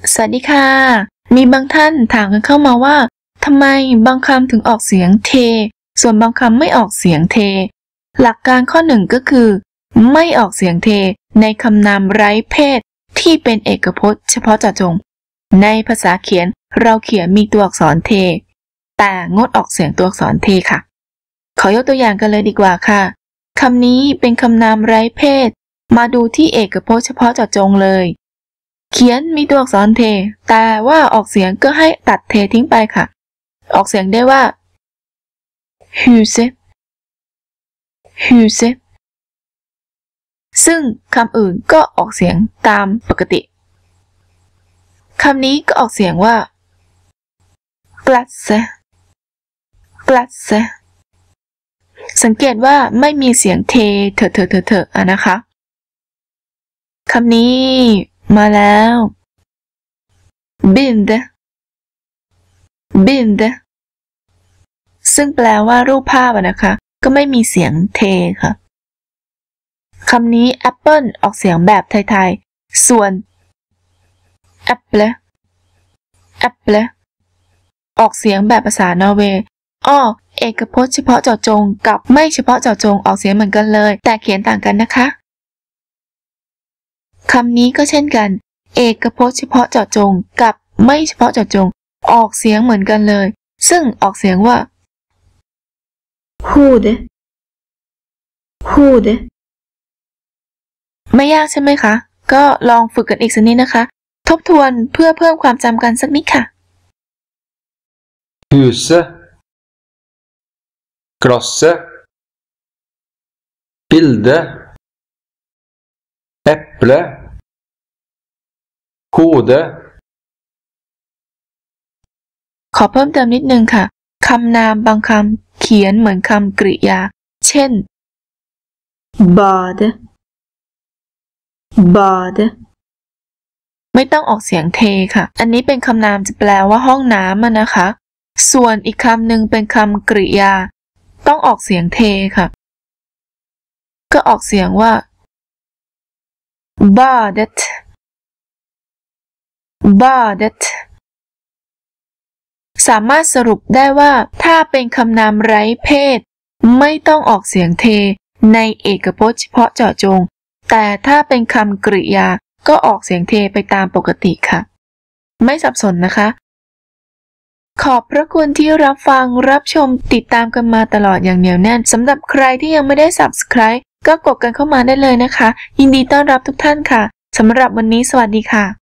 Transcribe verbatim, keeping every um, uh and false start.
สวัสดีค่ะมีบางท่านถามกันเข้ามาว่าทำไมบางคำถึงออกเสียงเทส่วนบางคำไม่ออกเสียงเทหลักการข้อหนึ่งก็คือไม่ออกเสียงเทในคำนามไร้เพศที่เป็นเอกพจน์เฉพาะเจาะจงในภาษาเขียนเราเขียนมีตัวอักษรเทแต่งดออกเสียงตัวอักษรเทค่ะขอยกตัวอย่างกันเลยดีกว่าค่ะคำนี้เป็นคำนามไร้เพศมาดูที่เอกพจน์เฉพาะเจาะจงเลยเขียนมีตัวอักษรเทแต่ว่าออกเสียงก็ให้ตัดเททิ้งไปค่ะออกเสียงได้ว่า huset huset ซึ่งคำอื่นก็ออกเสียงตามปกติคำนี้ก็ออกเสียงว่า glasse glasse สังเกตว่าไม่มีเสียงเทเถอะเถอะเถอะเถอะอะนะคะคำนี้มาแล้ว bild bild ซึ่งแปลว่ารูปภาพนะคะก็ไม่มีเสียงเทค่ะคำนี้ apple ออกเสียงแบบไทยๆส่วน apple apple ออกเสียงแบบภาษานอร์เวย์อ้อเอกพจน์เฉพาะเจาะจงกับไม่เฉพาะเจาะจงออกเสียงเหมือนกันเลยแต่เขียนต่างกันนะคะคำนี้ก็เช่นกันเอกพจน์เฉพาะเจาะจงกับไม่เฉพาะเจาะจงออกเสียงเหมือนกันเลยซึ่งออกเสียงว่า hode hode ไม่ยากใช่ไหมคะก็ลองฝึกกันอีกสักนิดนะคะทบทวนเพื่อเพิ่มความจำกันสักนิดค่ะ huset glasset bildet äpple hode ขอเพิ่มเติมนิดนึงค่ะคำนามบางคำเขียนเหมือนคำกริยาเช่น bad bad ไม่ต้องออกเสียงเทค่ะอันนี้เป็นคำนามจะแปลว่าห้องน้ำนะคะส่วนอีกคำหนึ่งเป็นคำกริยาต้องออกเสียงเทค่ะก็ออกเสียงว่า badet badet สามารถสรุปได้ว่าถ้าเป็นคำนามไร้เพศไม่ต้องออกเสียงเทในเอกพจน์เฉพาะเจาะจงแต่ถ้าเป็นคำกริยาก็ออกเสียงเทไปตามปกติค่ะไม่สับสนนะคะขอบพระคุณที่รับฟังรับชมติดตามกันมาตลอดอย่างเหนียวแน่นสำหรับใครที่ยังไม่ได้ ซับสไครบ์ ก็กดกันเข้ามาได้เลยนะคะยินดีต้อนรับทุกท่านค่ะสำหรับวันนี้สวัสดีค่ะ